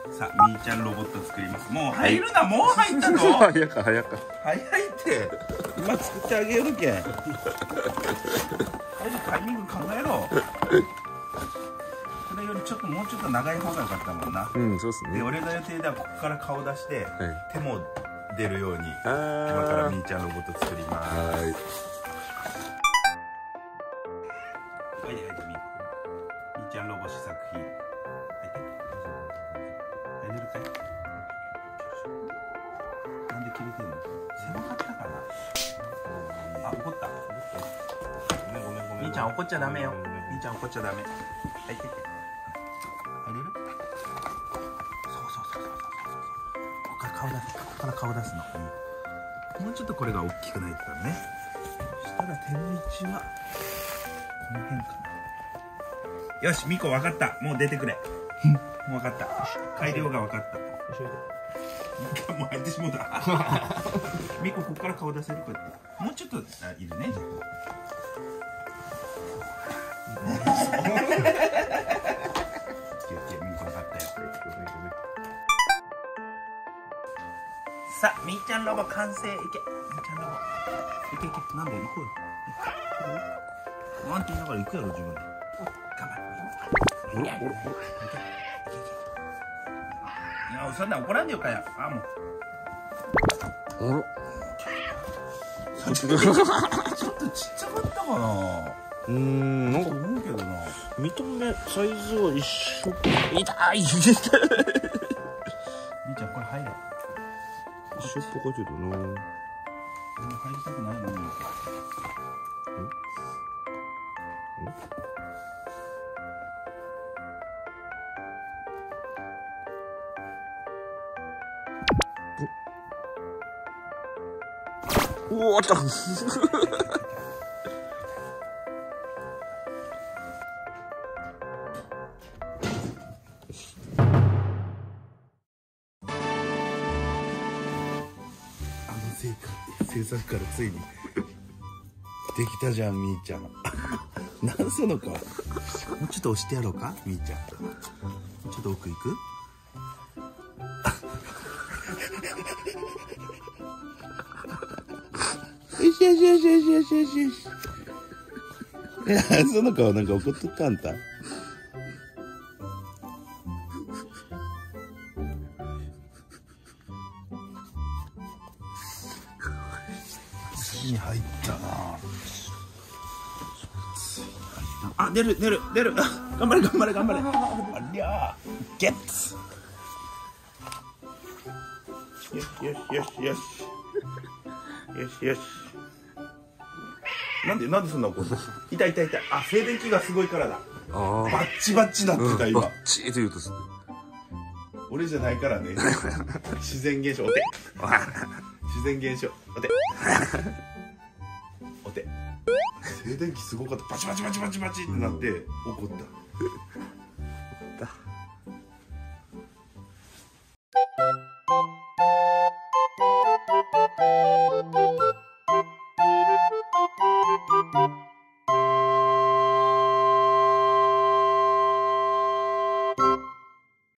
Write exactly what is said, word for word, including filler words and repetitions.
さあみーちゃんロボット作ります。もう入るな、もう入ったぞ。 早か早か。 早いって、今作ってあげるけん。入るタイミング考えろ。それよりちょっともうちょっと長い方が良かったもんな。 うん、そうっすね。 で俺の予定ではここから顔出して、 はい、 手も出るように今あからみーちゃんロボット作ります。 はい。 はいはい、みーちゃんロボ試作品。はいはい。入れるかい。なんで切れてんの。狭かったかな。あ、怒った。ごめんごめんごめん。みーちゃん怒っちゃダメよ。みーちゃん怒っちゃダメ。はいはい。入れる。そうそうそうそうそうそう。ここから顔出す。ここから顔出すの。もうちょっとこれが大きくないとだね。そしたら手の位置はこの辺かな。よし、ミコ分かった。もう出てくれ。もう分かった。改良が分かった。もう入ってしもうた。ミコここから顔出せるこうやって。もうちょっとあいるね。じゃさあ、みーちゃんロボ完成。いけ、みーちゃんロボ。いけいけ、なんで行こうよ。ワンって言いながら行くやろ、自分で。頑張れ。いけいけいけ。いや、そんな怒らんでよかや。あ、もう。 あら。 ちょっとちっちゃかったかな。 うーん、なんか思うけどな。 見た目サイズは一緒。痛い。 みーちゃんこれ入れ。 一緒っぽかけどな。 入りたくないのに。 うわっと。 制作からついにできたじゃん、みーちゃん。なんその顔。もうちょっと押してやろうか、みーちゃん。もうちょっと奥行く。よしよしよしよしよしよしよし。いや、その顔なんか怒っとったあんた。に入ったな。あ、出る出る出る。頑張れ頑張れ頑張れ。ありゃー、ゲッツ。よしよしよしよしよしよし。なんでなんでそんな怒るの。痛い痛い痛い。あ、静電気がすごいからだ。 ああ。 バッチバッチなってた今。 バッチーと言うとす。 俺じゃないからね。自然現象。お手。自然現象。お手。お手。静電気すごかった。バチバチバチバチバチってなって怒った。